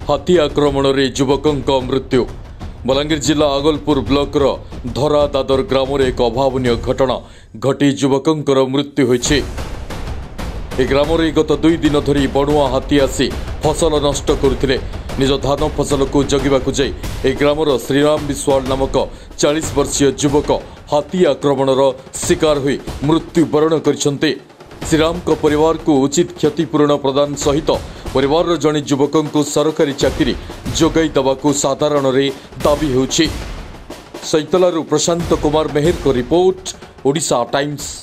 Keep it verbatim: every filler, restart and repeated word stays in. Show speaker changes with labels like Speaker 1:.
Speaker 1: हाथी आक्रमण रे युवकंक मृत्यु। बलांगीर जिला आगलपुर ब्लॉकर धरा दादर ग्राम एक अभावन घटना घटी युवकंकर मृत्यु होइछि। ए ग्राम गत दुई दिन धरी बणुआ हाथी आसी फसल नष्ट करुथिले। निज धान फसल को जगिबाकु जाई ए ग्रामर श्रीराम विश्वाल नामक चालीस वर्षीय युवक हाथी आक्रमणर शिकार होई मृत्युवरण करिसंते। श्रीराम को परिवार को उचित क्षतिपूरण प्रदान सहित परिवार जड़े युवक को सरकारी चाकरी जोगाई देवाकू साधारण रे दाबी होछि। सैतलारू प्रशांत कुमार मेहर को रिपोर्ट, ओडिशा टाइम्स।